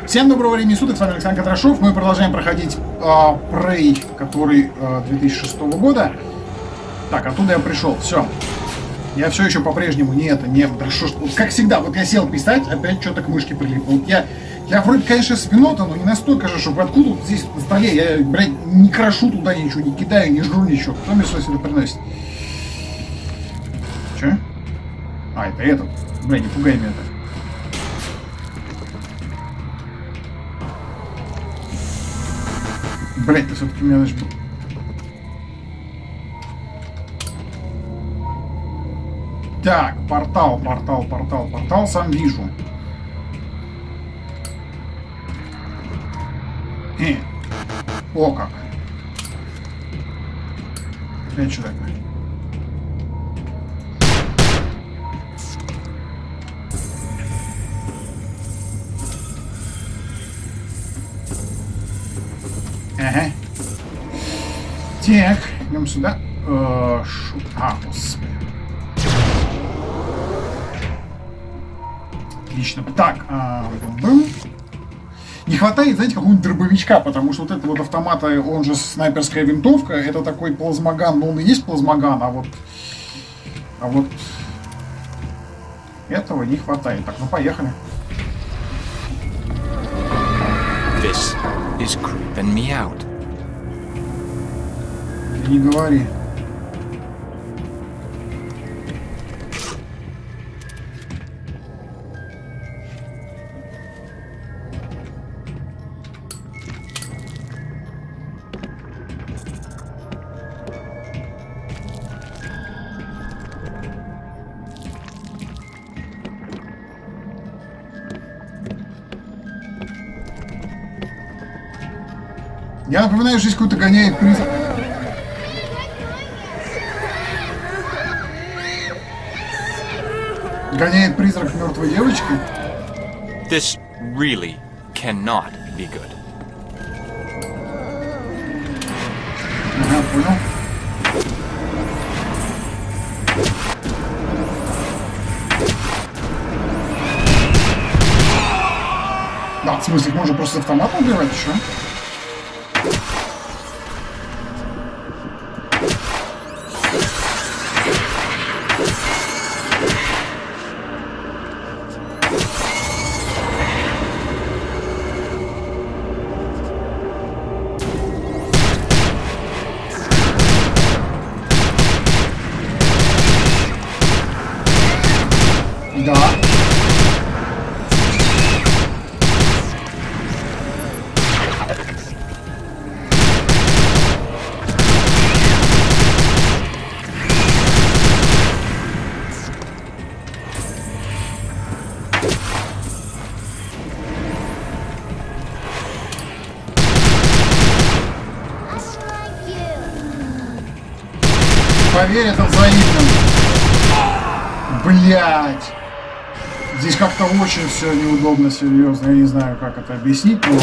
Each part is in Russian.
Всем доброго времени суток, с вами Александр Кондрашов. Мы продолжаем проходить Prey, который 2006 года. Так, оттуда я пришел, все. Я все еще по-прежнему не вот как всегда, вот я сел писать, опять что-то к мышке прилипло. Вот я вроде, конечно, свинота, но не настолько же, чтобы откуда вот здесь на столе, я, блядь, не крошу туда ничего, не кидаю, не жру ничего. Кто мне что сюда приносит? Че? А, это этот. Бля, не пугай меня так. Блять, ты все-таки меня значит... Так, портал, сам вижу. О как. Это что такое? Ага. Так, идем сюда. Господи. Отлично. Так, не хватает, знаете, какого-нибудь дробовичка, потому что вот это вот автомат, он же снайперская винтовка, это такой плазмоган, но он и есть плазмоган, а вот этого не хватает. Так, ну поехали. This is creeping me out. Ты не говори. Я напоминаю, что здесь какой-то гоняет призрак. Гоняет призрак мертвой девочки. This really cannot be good. Ага, понял. Да, в смысле, их можно просто с автомата убивать еще? Да. Поверь, это взаимно. Блять. Здесь как-то очень все неудобно, серьезно. Я не знаю, как это объяснить, но...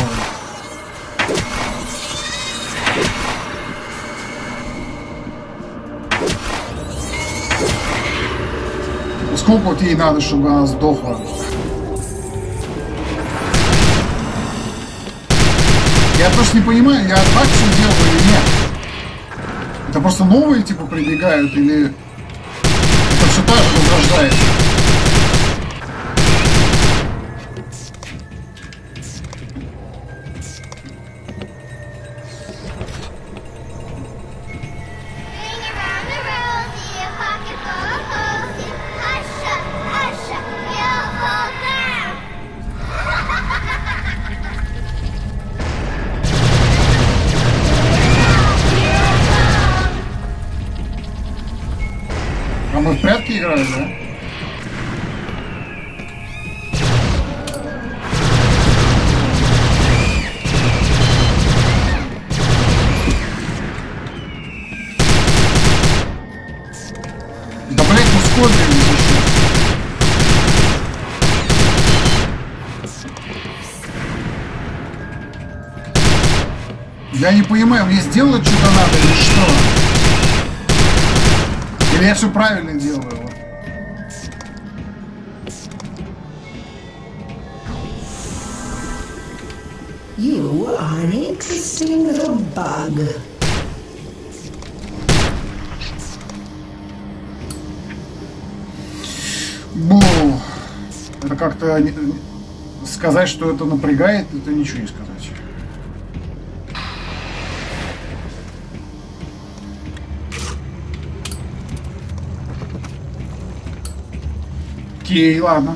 Сколько вот ей надо, чтобы она сдохла? Я просто не понимаю, я так все делаю или нет? Это просто новые типа прибегают или... Это все так же возрождается? Мы в прятки играем, да? Да, блять, ну сколько здесь еще? Я не понимаю, мне сделать что-то надо или что? Или я все правильно делаю? You are an interesting little bug. Бу. Это как-то сказать, что это напрягает, это ничего не сказать. Окей, ладно.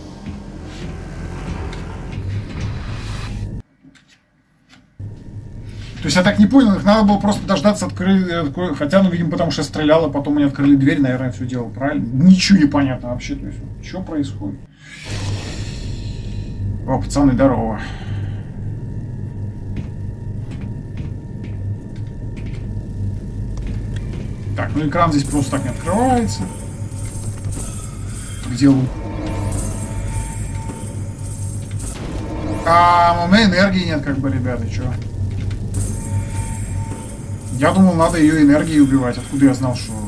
То есть я так не понял, их надо было просто дождаться, хотя, ну, видимо, потому что я стрелял, а потом они открыли дверь, наверное, все делал правильно. Ничего не понятно вообще, то есть, что происходит? О, пацаны, здорово. Так, ну экран здесь просто так не открывается. Где лук? А у меня энергии нет, как бы, ребята, чё? Я думал, надо ее энергией убивать. Откуда я знал, что...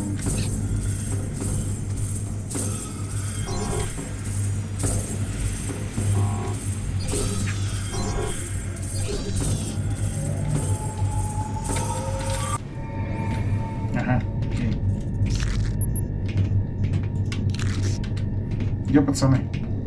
Ага, окей. Где пацаны?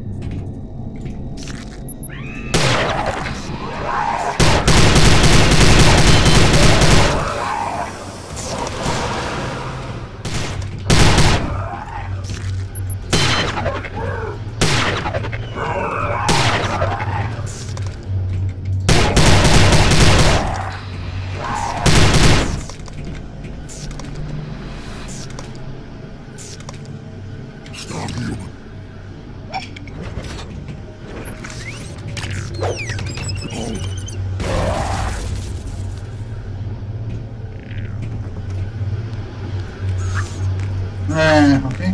Окей.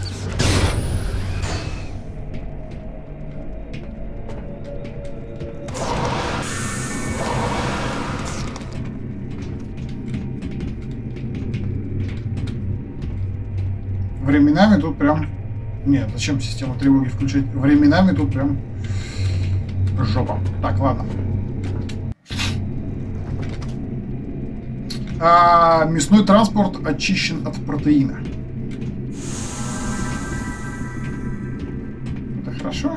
Временами тут прям... Нет, зачем систему тревоги включать? Временами тут прям жопа. Так, ладно. Мясной транспорт очищен от протеина. Это хорошо.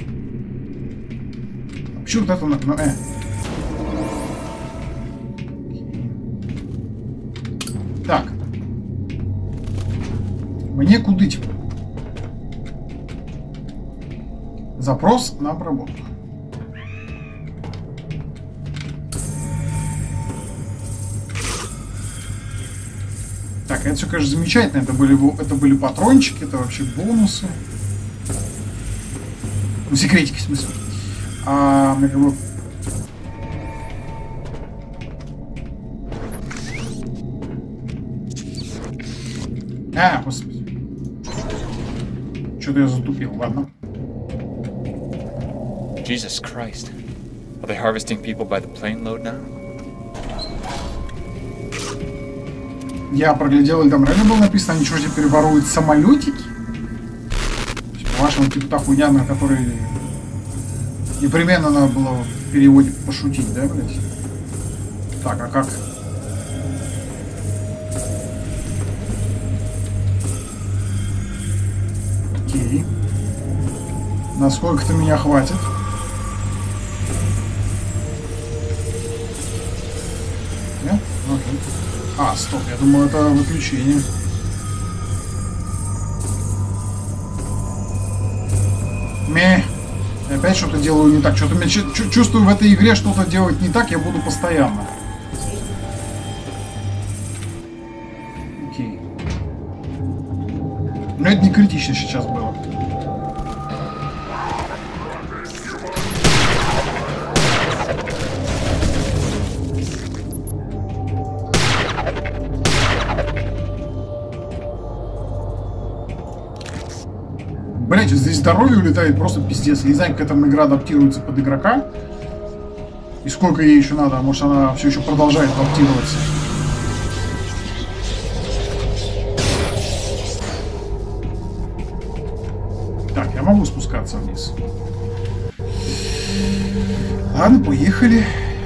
Почему вот это... Ну, Так. Мне кудыть. Запрос на обработку. Так, это все, конечно, замечательно. Это были патрончики, это вообще бонусы. Ну, секретики, в смысле. Мне как бы... Господи. Что-то я затупил, ладно. Jesus Christ. Are they harvesting people by the plane load now? Я проглядел, и там реально было написано, они что, теперь воруют самолетики? По-вашему, типа та хуйня, на которой непременно надо было в переводе пошутить, да, блядь? Так, а как? Окей. Насколько-то меня хватит? Нет? Окей. Стоп, я думал, это выключение. Я опять что-то делаю не так. Что-то мне чувствую в этой игре, что-то делать не так, я буду постоянно. Окей. Но это не критично сейчас было. Блять, здесь здоровье улетает просто пиздец. Я не знаю, как эта игра адаптируется под игрока. И сколько ей еще надо. Может, она все еще продолжает адаптироваться. Так, я могу спускаться вниз. Ладно, поехали.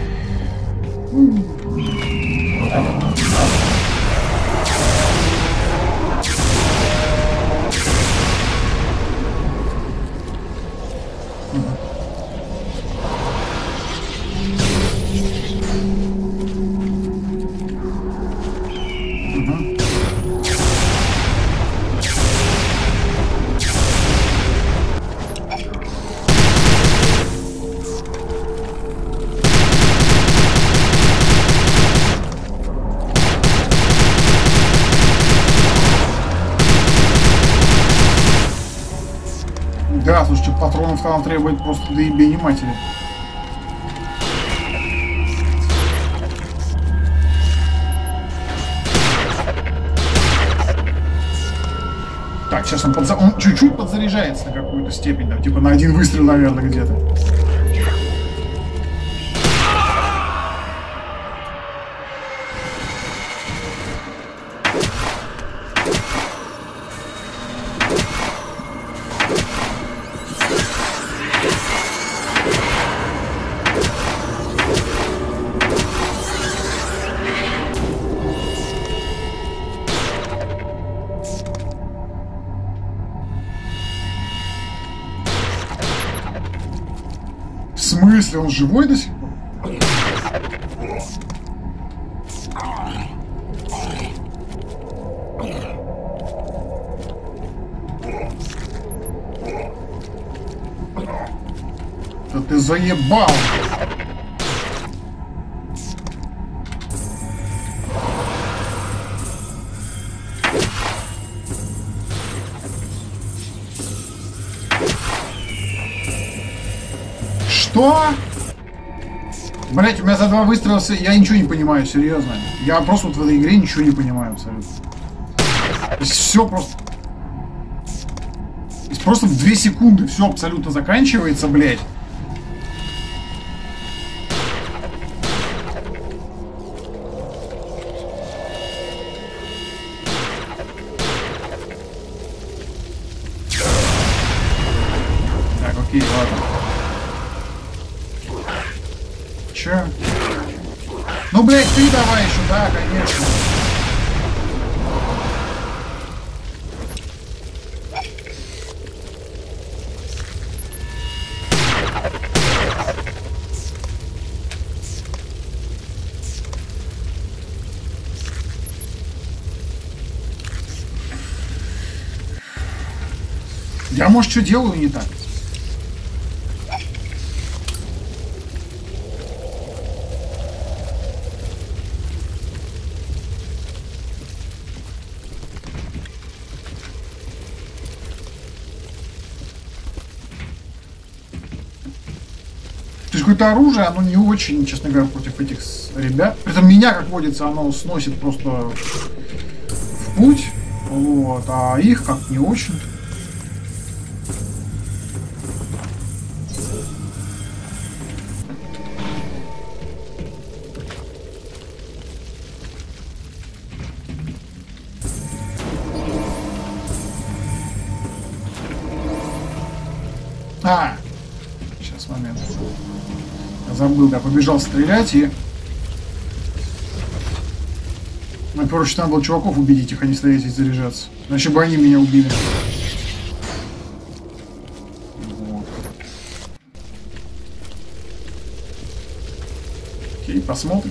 Да, слушайте, патронов там требует просто до ебени матери. Так, сейчас он чуть-чуть подзаряжается на какую-то степень, там, типа на один выстрел, наверное, где-то. В смысле, он живой до сих пор? Да ты заебал! Что? Блять, у меня за 2 выстрела я ничего не понимаю, серьезно. Я просто вот в этой игре ничего не понимаю абсолютно. То есть все просто... То есть просто в 2 секунды все абсолютно заканчивается, блять. Так, окей, ладно. Че? Ну, блядь, ты давай еще, да, конечно. Я, может, что делаю не так? Какое-то оружие, оно не очень, честно говоря, против этих ребят. При этом меня, как водится, оно сносит просто в путь. Вот, а их как не очень. Сейчас момент. Я забыл, я побежал стрелять и... Ну, короче, надо было чуваков убедить, их, а не стоять и заряжаться. Иначе бы они меня убили. Вот. Окей, посмотрим.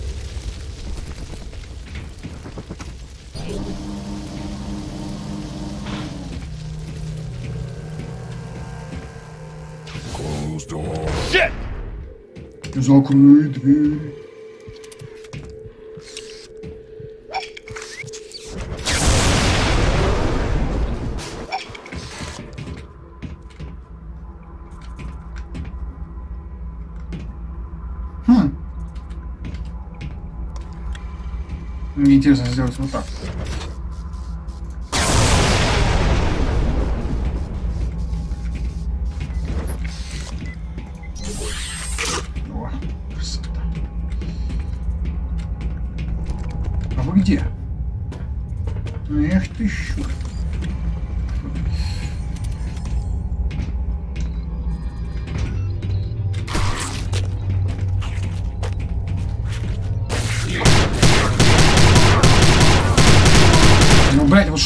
Закрой дверь. Мне интересно сделать вот так. О, красота. А вы где? Эх ты, щур.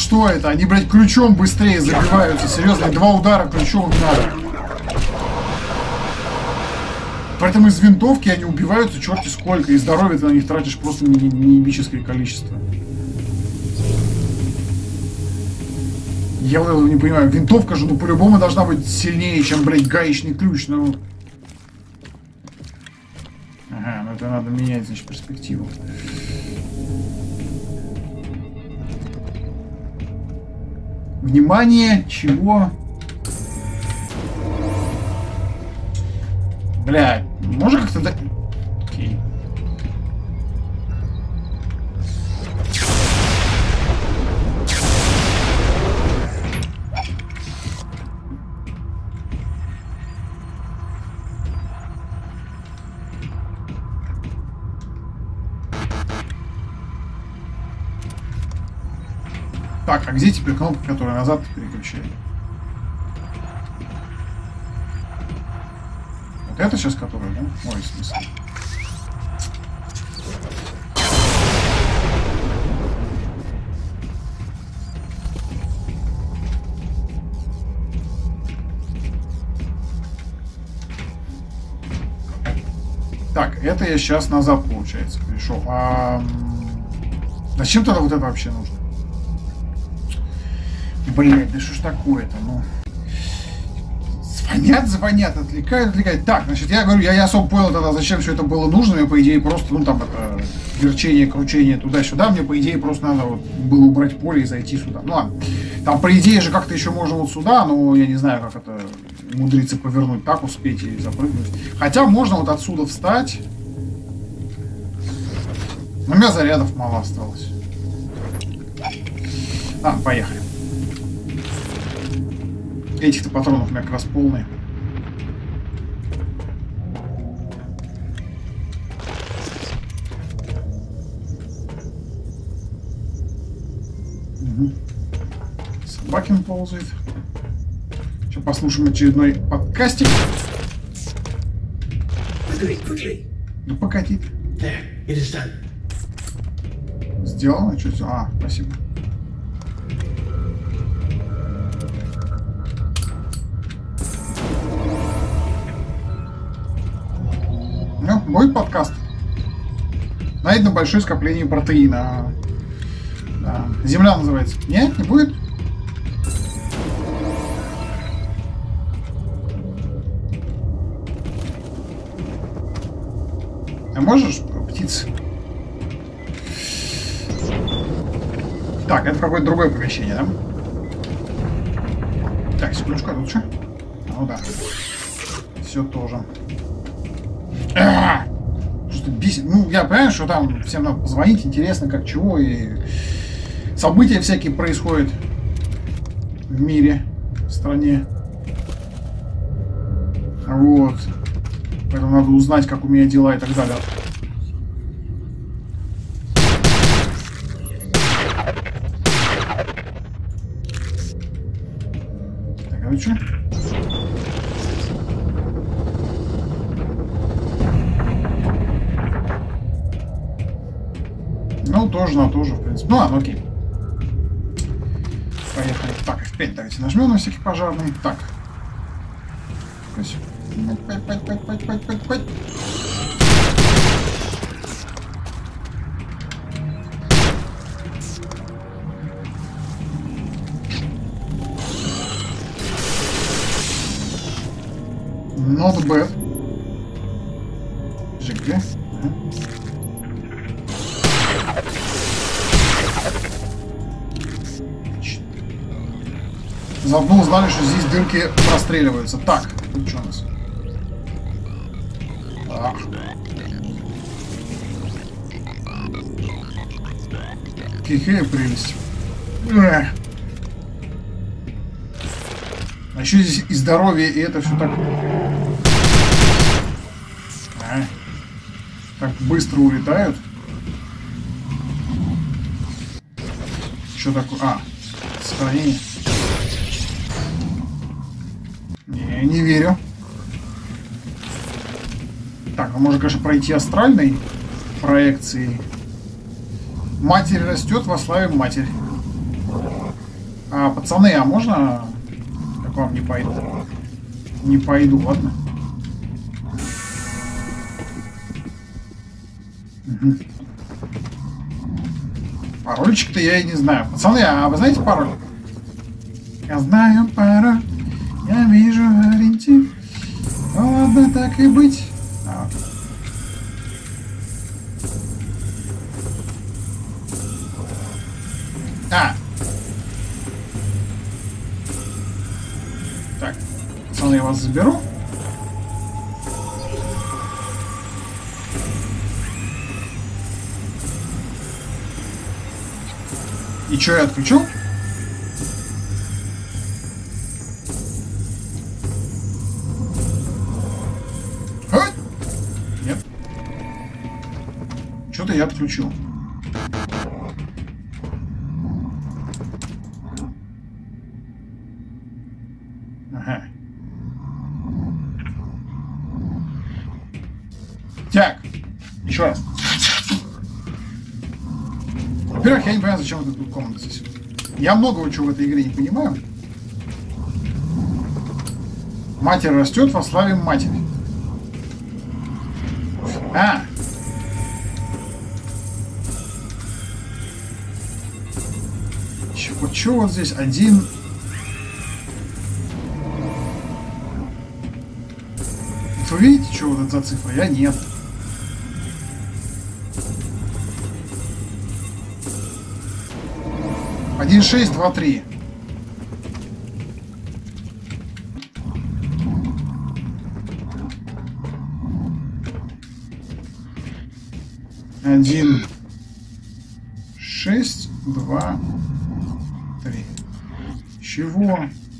что это? Они, блядь, ключом быстрее забиваются. Серьезно, 2 удара ключом надо. Поэтому из винтовки они убиваются черти сколько. И здоровья ты на них тратишь просто неебическое количество. Я вот этого не понимаю. Винтовка же, ну, по-любому должна быть сильнее, чем, блядь, гаечный ключ. Ну... Ага, ну это надо менять, значит, перспективу. Внимание, чего? Блядь, можно как-то... Окей. Так, а где теперь кнопка, которая назад переключает? Вот это сейчас которая, да? Ой, в смысле. Так, это я сейчас назад, получается, пришел. Зачем тогда вот это вообще нужно? Блять, да что ж такое-то, ну... Звонят, отвлекают. Так, значит, я говорю, я не особо понял тогда, зачем все это было нужно. Мне, по идее, просто, ну, там, это, верчение, кручение туда-сюда. Мне, по идее, просто надо вот было убрать поле и зайти сюда. Ну, ладно. Там, по идее же, как-то еще можно вот сюда, но я не знаю, как это умудриться повернуть, так успеть и запрыгнуть. Хотя можно вот отсюда встать. Но у меня зарядов мало осталось. Поехали. Этих-то патронов у меня как раз полные. Угу. Собакин ползает. Сейчас послушаем очередной подкастик. Ну покати ты. Сделано? Что сделано? Спасибо. Ну, будет подкаст. Найдено большое скопление протеина. Да. Земля называется. Нет, не будет? А можешь, птица? Так, это какое-то другое помещение, да? Так, секундочку, а тут что? Ну да. Все тоже. Что бесит. Ну, я понимаю, что там всем надо позвонить, интересно, как чего, и события всякие происходят в мире, в стране. Вот. Поэтому надо узнать, как у меня дела и так далее. Так, а ну что? Ну, тоже на то же, в принципе. Ну ладно, окей. Поехали. Так, F5 давайте нажмем на всякий пожарный. Так. Пать. Not bad. Жигли. Заодно узнали, что здесь дырки простреливаются. Так, тут что у нас? Какая прелесть. А еще здесь и здоровье, и это все так... Так быстро улетают. Что такое? Сохранение. Не верю. Так, ну можно, конечно, пройти астральной проекцией. Матерь растет, восславим матерь. Пацаны, а можно я к вам не пойду? Не пойду, ладно? Угу. Парольчик-то я и не знаю. Пацаны, а вы знаете пароль? Я знаю пароль. Я вижу ориентир. Ну ладно, так и быть. Так, пацаны, я вас заберу. И что, я отключу? Нет. Что-то я отключил. Ага. Так, еще раз. Во-первых, я не понимаю, зачем вот эта комната здесь. Я многого чего в этой игре не понимаю. Матерь растет, во славе матери. Чё вот здесь? Один. Вы видите, что вот это за цифра? Я нет. Один, 6, 2, 3. Один, 6, 2, 3. Чего?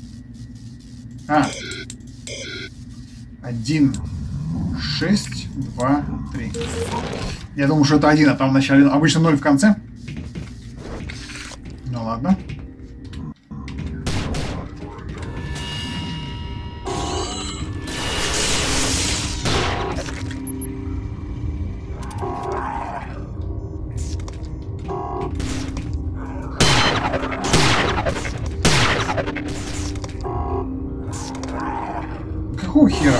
1, 6, 2, 3. Я думаю, что это 1, а там в начале. Обычно 0 в конце. Ну ладно. Какого хера?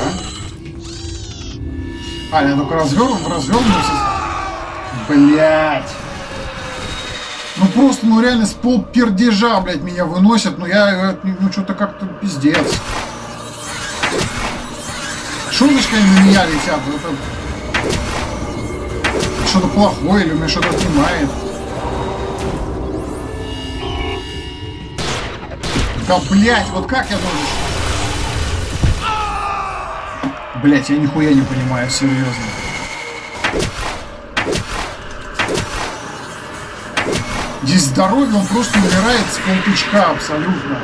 Я только развернулся. Блять. Ну просто, реально с полпердежа, блядь, меня выносят. Что-то как-то пиздец. Шуточками на меня летят. Это что-то плохое или у меня что-то отнимает. Да, блядь, вот как я должен... Блять, я нихуя не понимаю, серьезно. Здесь здоровье, он просто умирает с полтычка абсолютно.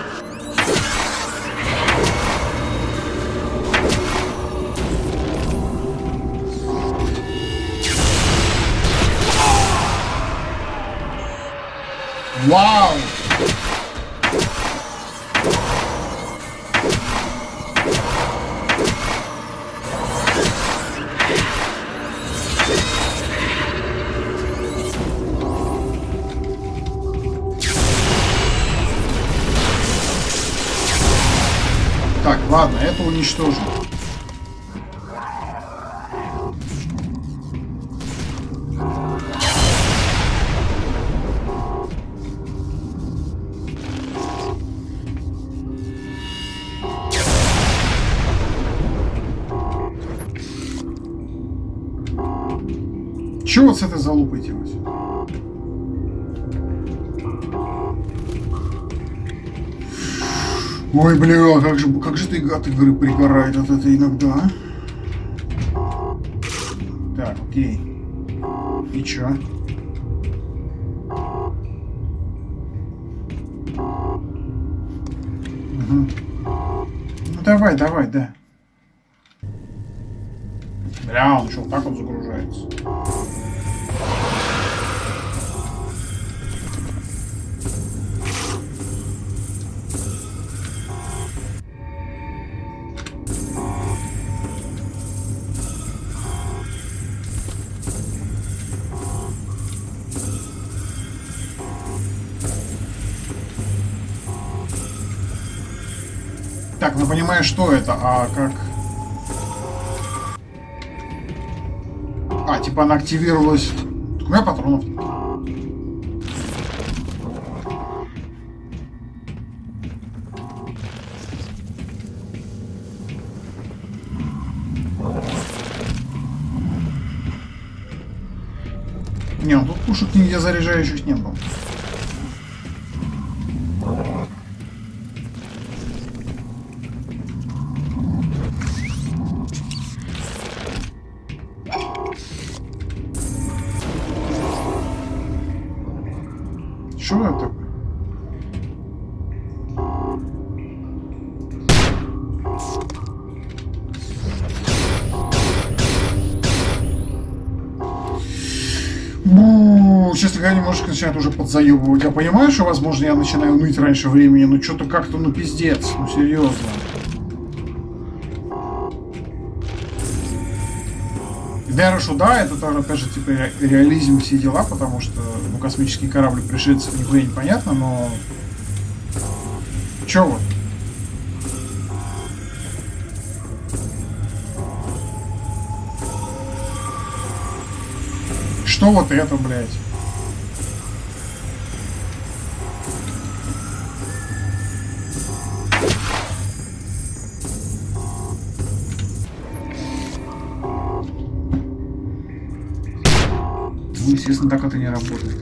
Вау! Так, ладно, это уничтожим. Чего вот с этой залупой делать? Ой, бля, как же ты, гад, игры пригорает от этого иногда, а? Так, окей. И чё? Угу. Ну давай, да. Бля, он что, так вот загружается? Так, ну понимаешь, что это, а как... А, типа она активировалась... Так у меня патронов. Не, ну тут пушек нигде заряжающих не было. Что это такое? Честно говоря, немножко начинает уже подзаебывать. Я понимаю, что, возможно, я начинаю ныть раньше времени, но что-то как-то, ну, пиздец. Ну, серьезно. Хорошо, да, это тоже, опять же, типа, реализм, все дела, потому что, ну, космический корабль пришельцев нихуя непонятно, но... Чё вот? Что вот это, блядь? Ну, естественно, так это не работает.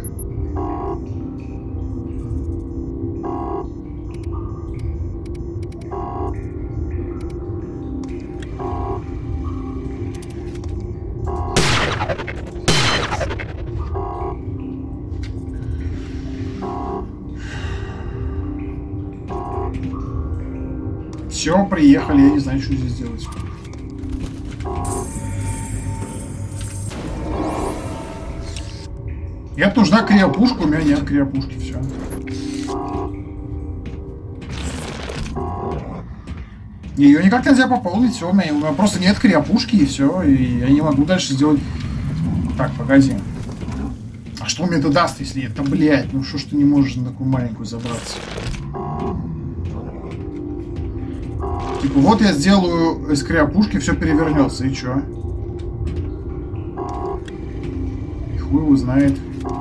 Все, приехали, я не знаю, что здесь делать. Мне нужна криопушка, у меня нет криопушки, все. Ее никак нельзя пополнить, все, у меня просто нет криопушки и все, и я не могу дальше сделать. Так, погоди. А что мне это даст, если это, блядь, ну что ж ты не можешь на такую маленькую забраться? Типа, вот я сделаю из криопушки, все перевернется, и чё? И хуй его знает.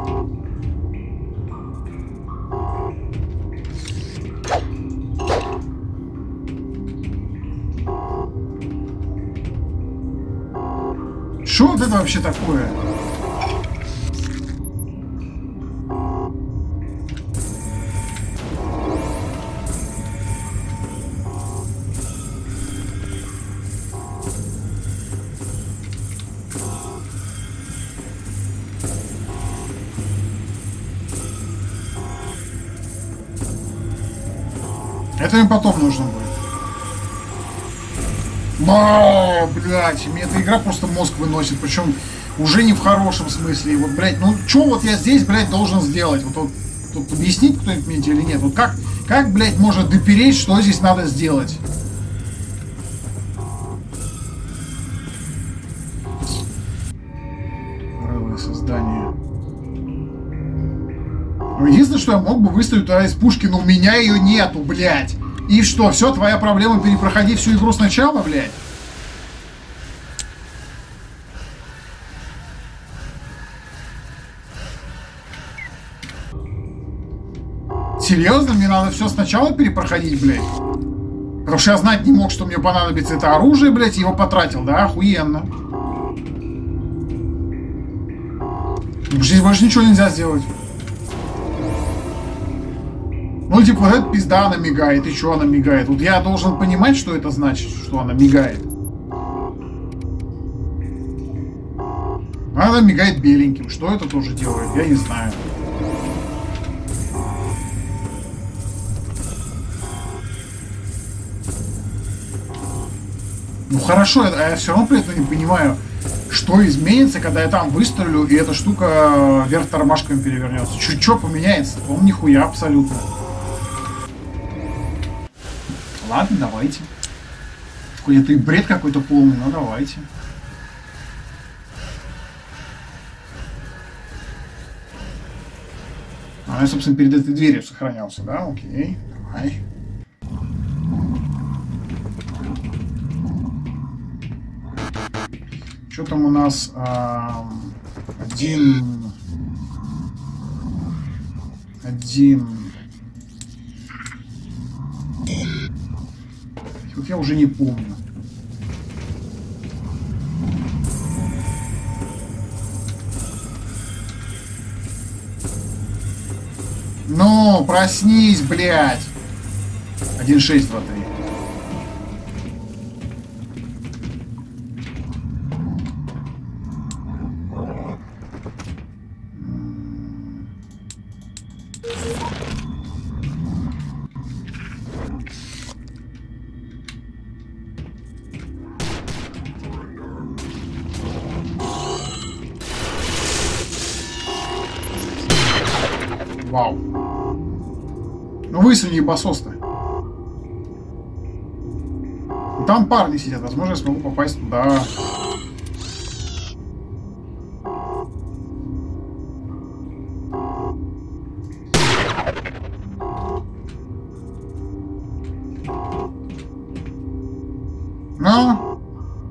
Что вот это вообще такое? Это мне потом нужно будет. Блять, мне эта игра просто мозг выносит, причем уже не в хорошем смысле. И вот, блядь, ну что вот я здесь, блядь, должен сделать? Вот объяснить кто-нибудь мне или нет? Вот как, блядь, может допереть, что здесь надо сделать? Рылое создание. Ну, единственное, что я мог бы выставить туда из пушки, но у меня ее нету, блядь. И что, все, твоя проблема перепроходи всю игру сначала, блядь? Серьезно? Мне надо все сначала перепроходить, блядь? Потому что я знать не мог, что мне понадобится это оружие, блядь, и его потратил, да? Охуенно. Здесь больше ничего нельзя сделать. Ну, типа, вот эта пизда, она мигает. И что она мигает? Вот я должен понимать, что это значит, что она мигает. Она мигает беленьким. Что это тоже делает? Я не знаю. Ну, хорошо, я все равно при этом не понимаю, что изменится, когда я там выстрелю, и эта штука вверх тормашками перевернется. Что поменяется? По-моему, нихуя абсолютно. Ладно, давайте. Это и бред какой-то полный, но давайте. А я, собственно, перед этой дверью сохранялся, да? Окей, давай. Что там у нас? Один. Вот я уже не помню. Ну, проснись, блядь. 1, 6, 2, 3. Вау. Ну высуни ебасос-то. Там парни сидят. Возможно, я смогу попасть туда. Ну?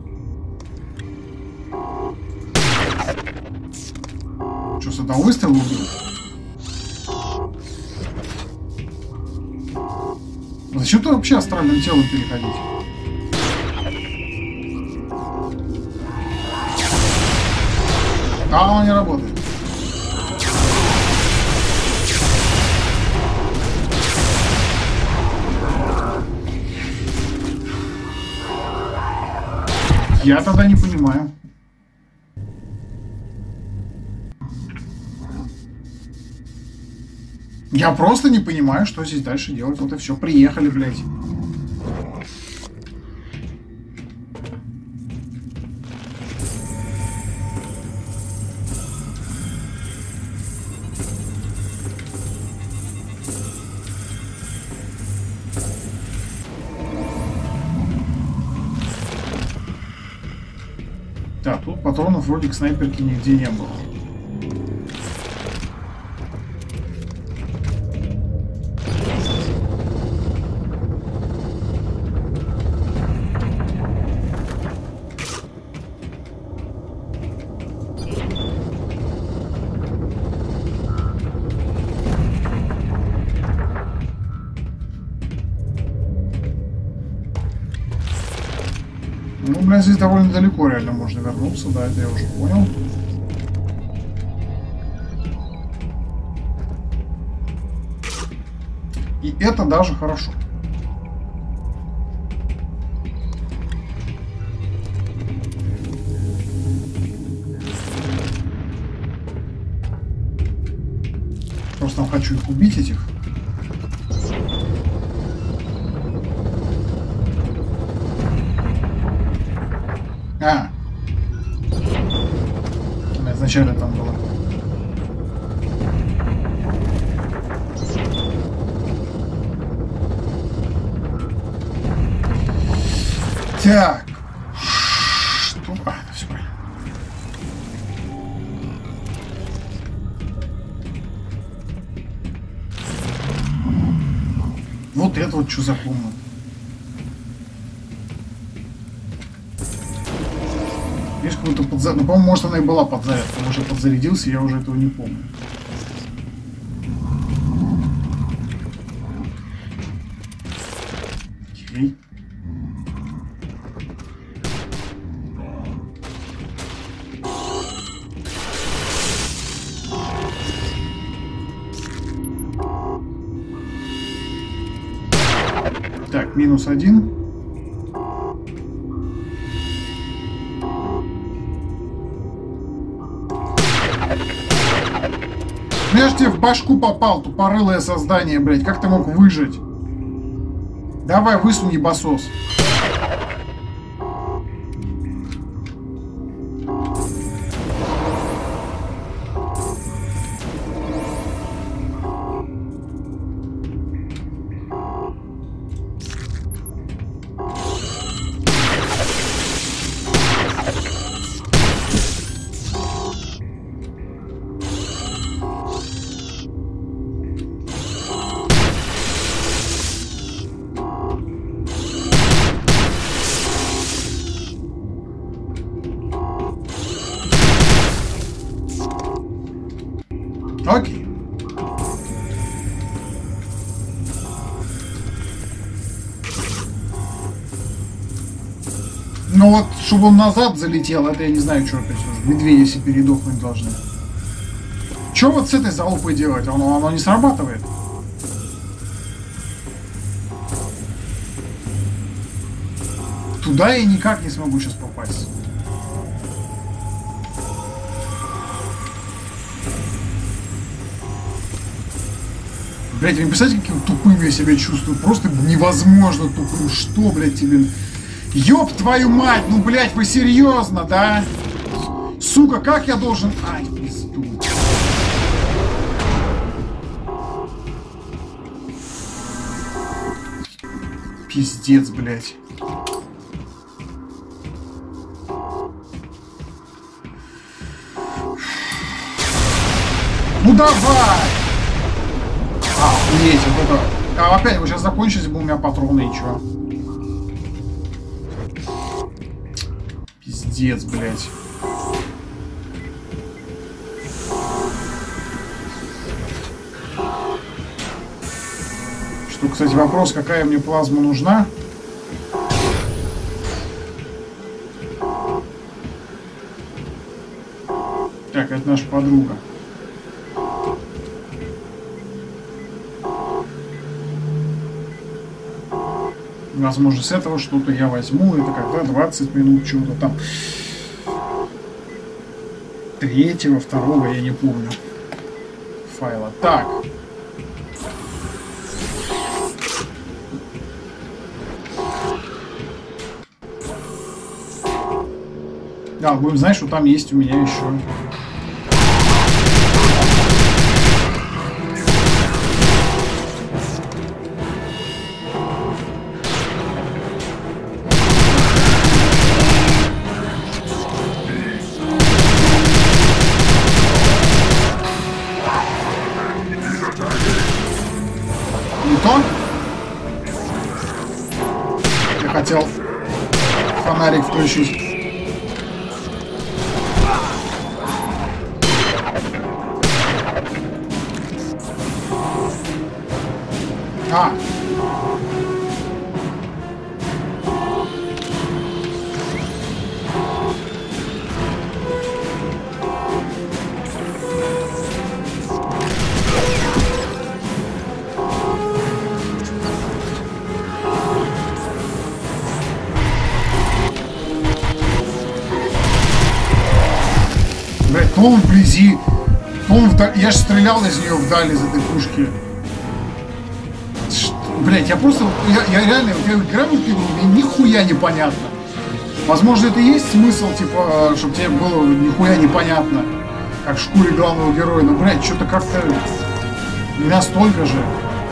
Что, с одного выстрела убил? Зачем ты вообще астральным телом переходить? А, он не работает. Я тогда не понимаю. Я просто не понимаю, что здесь дальше делать. Вот и все. Приехали, блядь. Так, тут патронов вроде к снайперке нигде не было. Ну, блин, здесь довольно далеко реально можно вернуться, да, это я уже понял. И это даже хорошо. Просто хочу их убить, этих. А. Изначально там было. Так. Что? А, все правильно. Вот это вот что за комната. Видишь, какой-то подзаряд. Ну, по-моему, может, она и была подзарядка. Может, подзарядился, я уже этого не помню. Окей. Так, -1. Ну я ж тебе в башку попал, тупорылое создание, блядь. Как ты мог выжить? Давай, высунь ебасос. Но вот, чтобы он назад залетел, это я не знаю, что это. Медведи если передохнуть должны. Что вот с этой залупой делать? Оно не срабатывает. Туда я никак не смогу сейчас попасть. Блять, вы не представляете, каким тупым я себя чувствую? Просто невозможно тупым. Что, блядь, тебе... Ёб твою мать! Ну, блядь, вы серьезно, да? Сука, как я должен... Ай, пизду. Пиздец, блядь. Ну, давай! Охуеть, вот это... А опять, вы сейчас закончились бы у меня патроны и чё? Пиздец, блядь. Что, кстати, вопрос, какая мне плазма нужна? Так, это наша подруга. Возможно, с этого что-то я возьму. Это когда 20 минут чего-то там. Третьего, второго, я не помню. Файла. Так. Да, будем знать, что там есть у меня еще. Хотел фонарик включить. А. То он вблизи, то он вдали. Я же стрелял из нее вдали из этой пушки. Блять, я просто, я реально, я играю в игру, мне нихуя непонятно. Возможно, это и есть смысл, типа, чтобы тебе было нихуя непонятно, как в шкуре главного героя. Но, блять, что-то как-то не настолько же.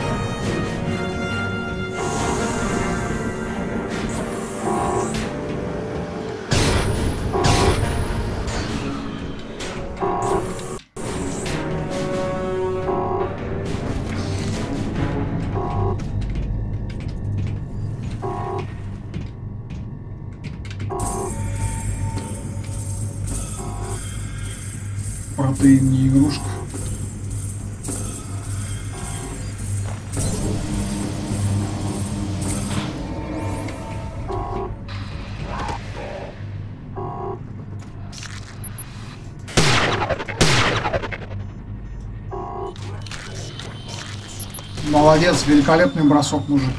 Протеин не игрушка. Молодец, великолепный бросок, мужик.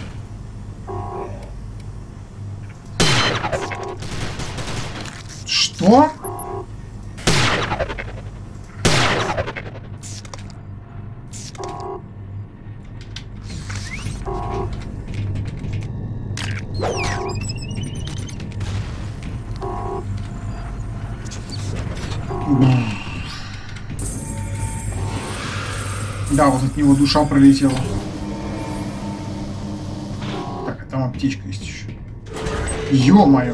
Что? Да, вот от него душа пролетела. Так, а там аптечка есть еще. Ё-моё.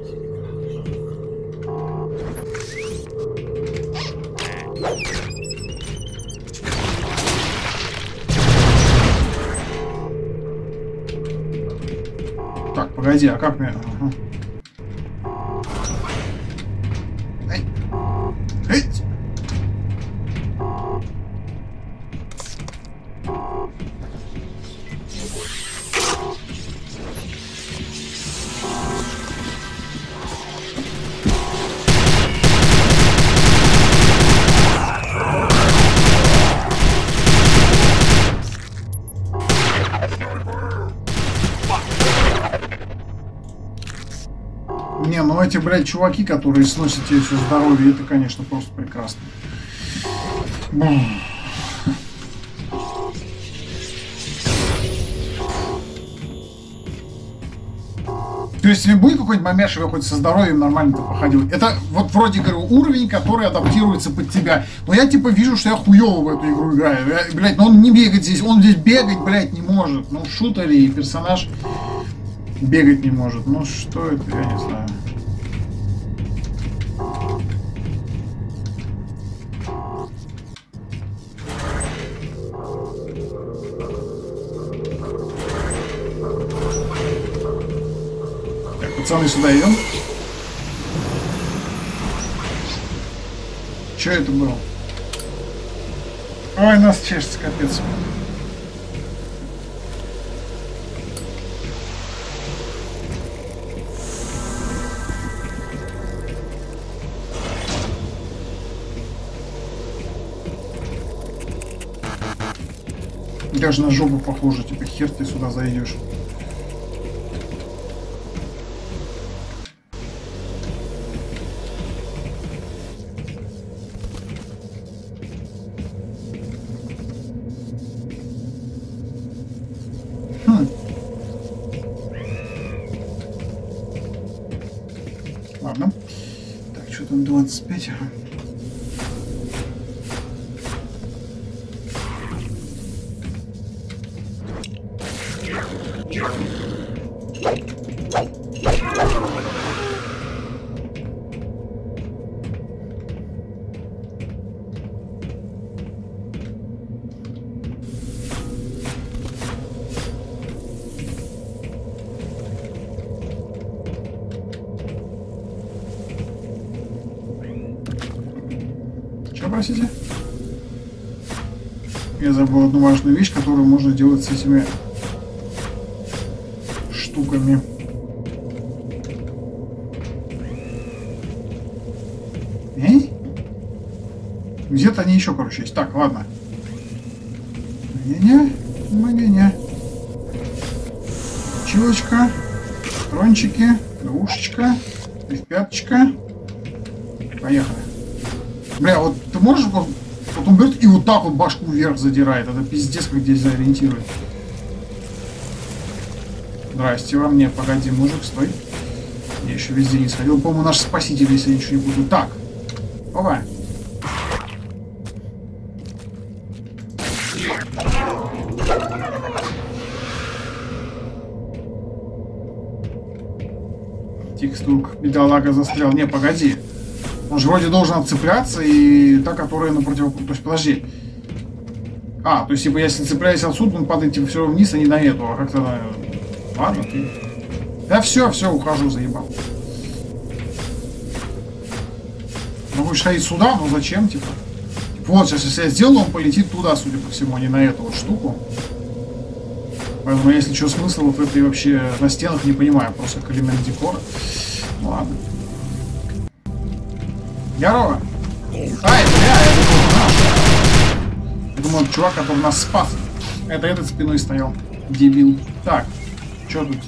Так, погоди, а как мне... Ага. Эй. Эй. Не, ну эти, блядь, чуваки, которые сносят тебе все здоровье, это, конечно, просто прекрасно. То есть будет какой-нибудь момент, что я хоть со здоровьем нормально-то походил? Это вот вроде, говорю, уровень, который адаптируется под тебя. Но я типа вижу, что я хуёво в эту игру играю. Блядь, но он не бегает здесь. Он здесь бегать, блядь, не может. Ну, шутер и персонаж бегать не может. Ну, что это, я не знаю. Пацаны, сюда идем. Че это было? Ой, нас чешется, капец. Даже на жопу похоже, типа хер ты сюда зайдешь. Ладно. Так, что там 25? Ага. Что, простите? Я забыл одну важную вещь, которую можно делать с этими штуками. Где-то они еще, короче, есть. Так, ладно. Не-не. Чилочка. Трончики. Двушечка. Пяточка. Поехали. Бля, вот ты можешь... Вот он берет и вот так вот башку вверх задирает. Это пиздец, как здесь заориентирует. Здрасте вам. Нет, погоди, мужик, стой. Я еще везде не сходил. По-моему, наш спаситель, если я ничего не буду. Так. Опа. Текстурка. Бедолага застрял. Не, погоди. Он же вроде должен отцепляться, и та, которая на противоположном... То есть, подожди. А, то есть, типа, если цепляюсь отсюда, он падает, типа, все вниз, а не на эту. А как-то на... Ладно, ты... Да все, ухожу, заебал. Могу ходить сюда, но зачем, типа? Вот, сейчас, если я сделаю, он полетит туда, судя по всему, а не на эту вот штуку. Поэтому, если что, смысла вот в этой вообще на стенах не понимаю. Просто как элемент декора. Ну, ладно. Здорово! Ай, бля, я думал, наш. Я думал, чувак, который нас спас. Это этот спиной стоял. Дебил. Так, что тут?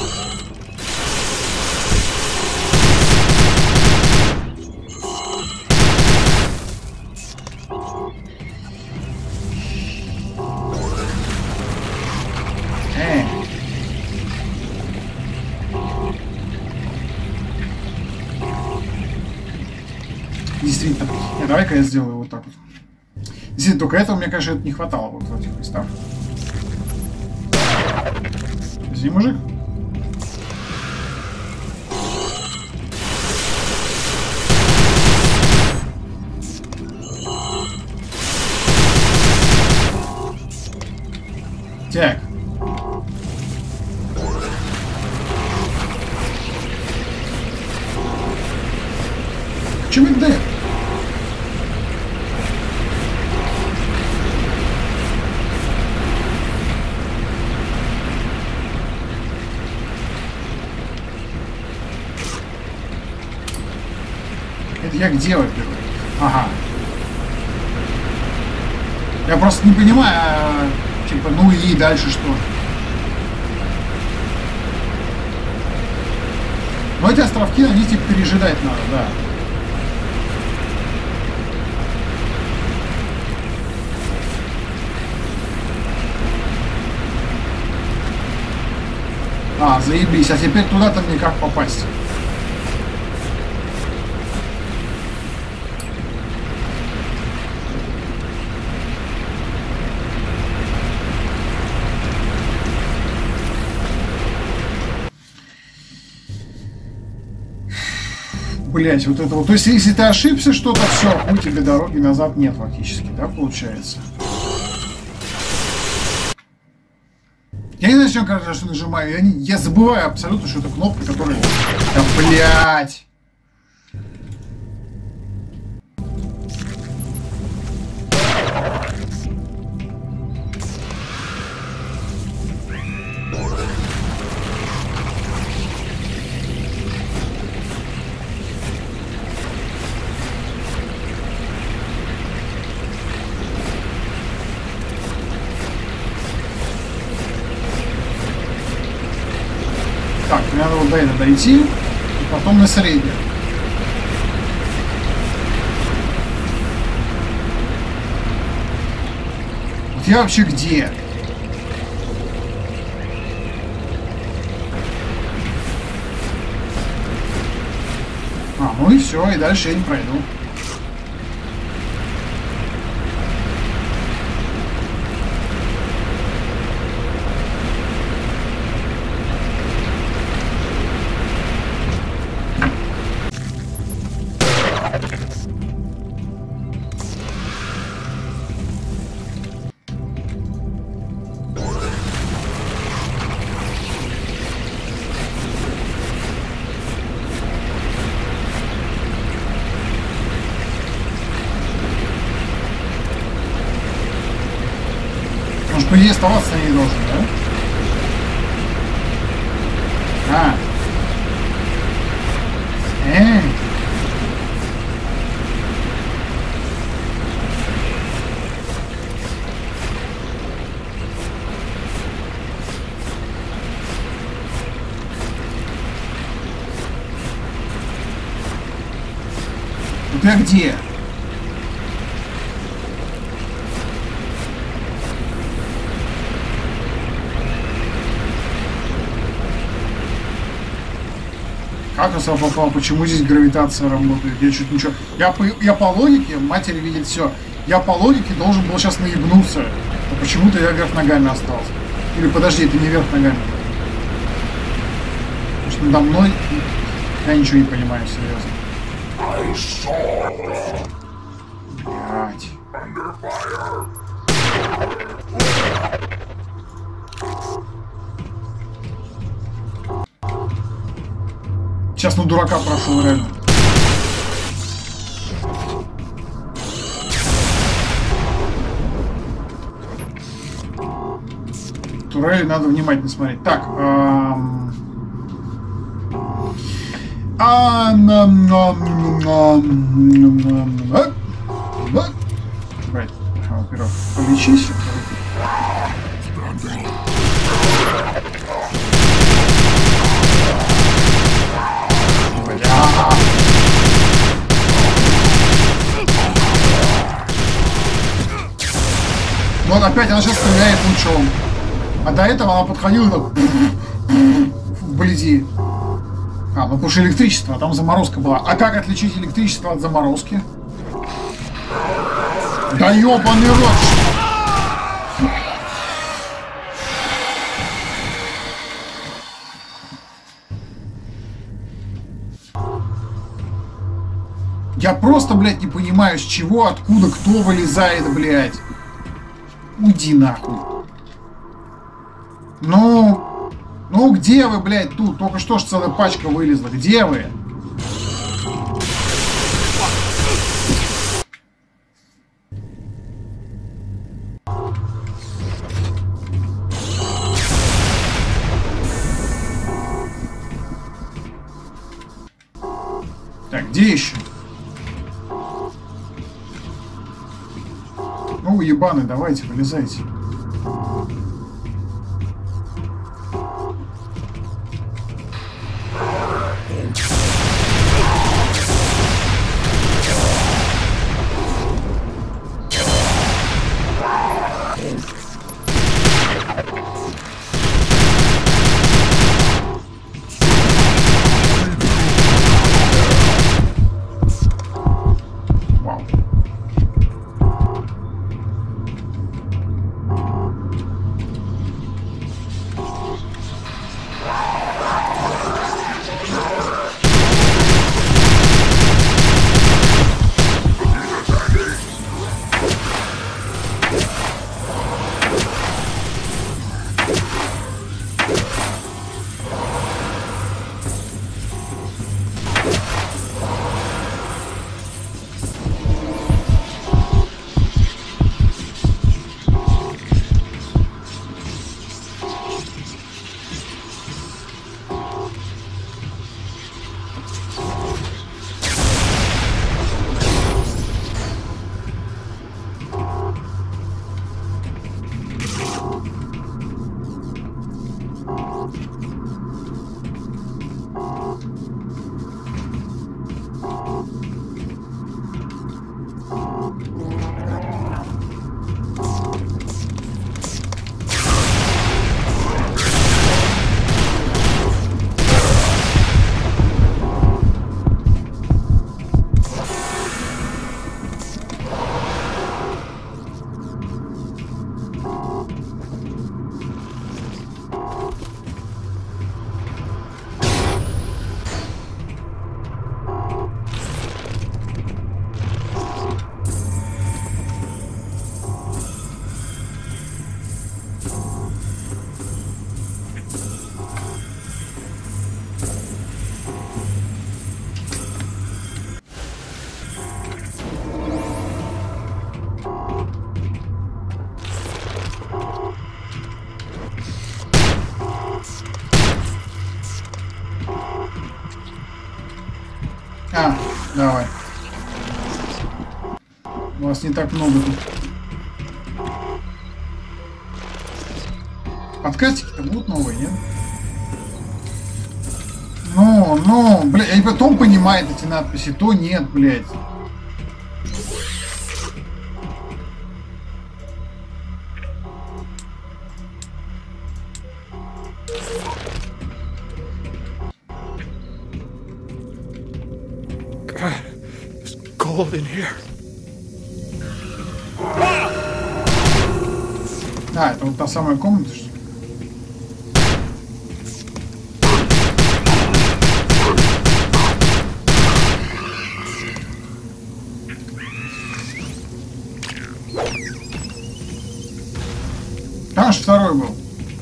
Действительно. Давай-ка я сделаю вот так вот. Действительно, только этого, мне, конечно, это не хватало вот в этих местах. Извини, мужик. Так. Чего это дает? Это я где, во-первых? Ага. Я просто не понимаю, типа, ну и дальше что? Но эти островки, они типа пережидать надо, да. А, заебись. А теперь туда-то мне как попасть? Блять, вот это вот. То есть, если ты ошибся что-то, все, у тебя дороги назад нет фактически, да, получается? Я не знаю, зачем каждый раз что нажимаю. Я забываю абсолютно, что это кнопка, которая... Да, блять! Так, мне надо вот до этого дойти, и потом на среднюю. Вот я вообще где? А, ну и все, и дальше я не пройду. По идее оставаться не должен, да? А. Вот я где? Как я сюда попал? Почему здесь гравитация работает? Я чуть ничего... Я по логике, матери видит все. Я по логике должен был сейчас наебнуться. Но почему-то я вверх ногами остался. Или подожди, это не вверх ногами. Потому что надо мной... Я ничего не понимаю, серьезно. Блять. Сейчас на дурака прошел, реально. Турели надо внимательно смотреть. Так. Давай, во-первых, полечись. Вот опять она сейчас стреляет лучом. А до этого она подходила так, вблизи. А, ну потому что электричество, а там заморозка была. А как отличить электричество от заморозки? Да ёбаный рот! Я просто, блядь, не понимаю, с чего, откуда, кто вылезает, блядь. Уйди нахуй. Ну где вы, блядь, тут? Только что ж целая пачка вылезла. Где вы? Так, где еще? Ну, ебаны, давайте, вылезайте. А, давай. У вас не так много тут. Подкастики-то будут новые, нет? Ну, блядь, и потом понимает эти надписи, то нет, блядь. God, it's cold in here. А, это вот та самая комната, что ли? Там же второй был.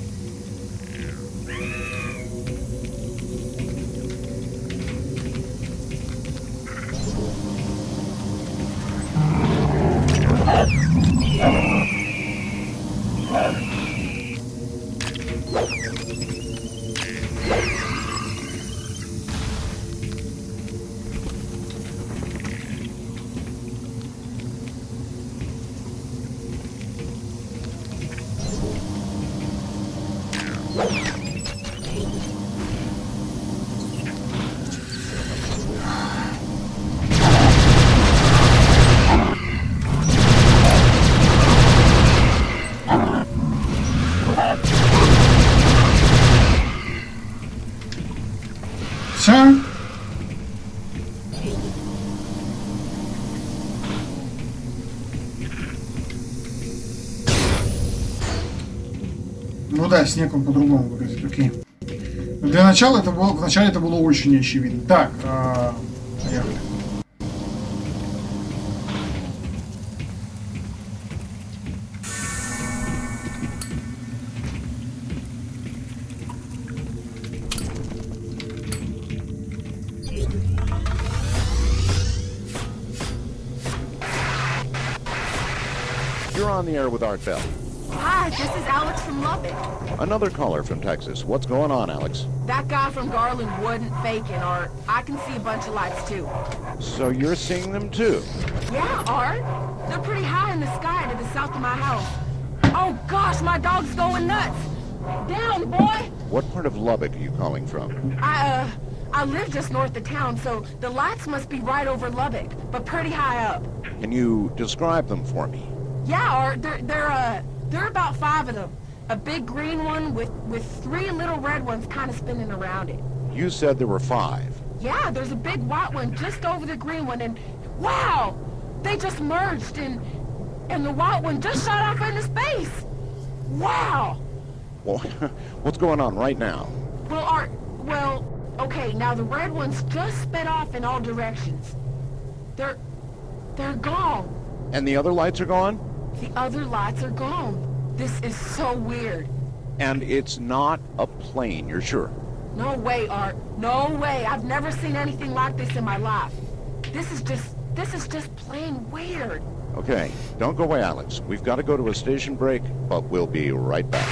Все? Ну да, снег он по-другому выглядит, окей. Для начала это было, вначале это было очень очевидно. Так, поехали. You're on the air with Art Bell. Hi, this is Alex from Lubbock. Another caller from Texas. What's going on, Alex? That guy from Garland wasn't faking, Art. I can see a bunch of lights, too. So you're seeing them too? Yeah, Art. They're pretty high in the sky to the south of my house. Oh, gosh, my dog's going nuts. Down, boy! What part of Lubbock are you calling from? I live just north of town, so the lights must be right over Lubbock, but pretty high up. Can you describe them for me? Yeah, Art, they're about 5 of them. A big green one with 3 little red ones kind of spinning around it. You said there were 5. Yeah, there's a big white one just over the green one, and wow! They just merged, and the white one just shot off into space! Wow! Well, what's going on right now? Well, Art, okay, now the red ones just sped off in all directions. They're gone. And the other lights are gone? The other lights are gone. This is so weird. And it's not a plane, you're sure? No way, Art. No way. I've never seen anything like this in my life. This is just plain weird. Okay, don't go away, Alex. We've got to go to a station break, but we'll be right back.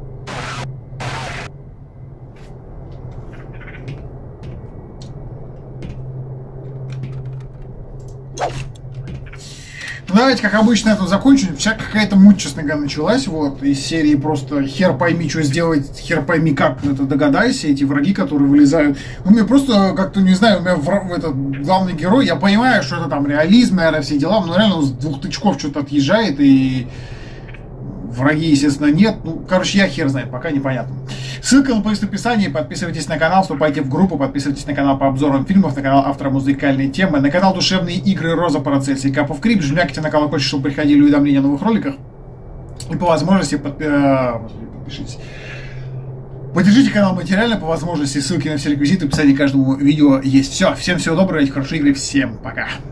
Давайте, как обычно, это закончим. Сейчас какая-то муть, честно говоря, началась. Вот, из серии просто хер пойми, что сделать, хер пойми, как это догадайся. Эти враги, которые вылезают. У меня просто, как-то, не знаю, у меня этот главный герой, я понимаю, что это там реализм, наверное, все дела, но реально он с 2 тычков что-то отъезжает, и враги, естественно, нет. Ну, короче, я хер знает, пока непонятно. Ссылка на плейлист в описании. Подписывайтесь на канал, вступайте в группу, подписывайтесь на канал по обзорам фильмов, на канал автора музыкальной темы, на канал Душевные игры Роза Парацельс и Cup of Creep. Жмякайте на колокольчик, чтобы приходили уведомления о новых роликах. И по возможности подпишитесь. Поддержите канал материально, по возможности ссылки на все реквизиты в описании к каждому видео есть. Все, всем всего доброго, хорошей игры, всем пока.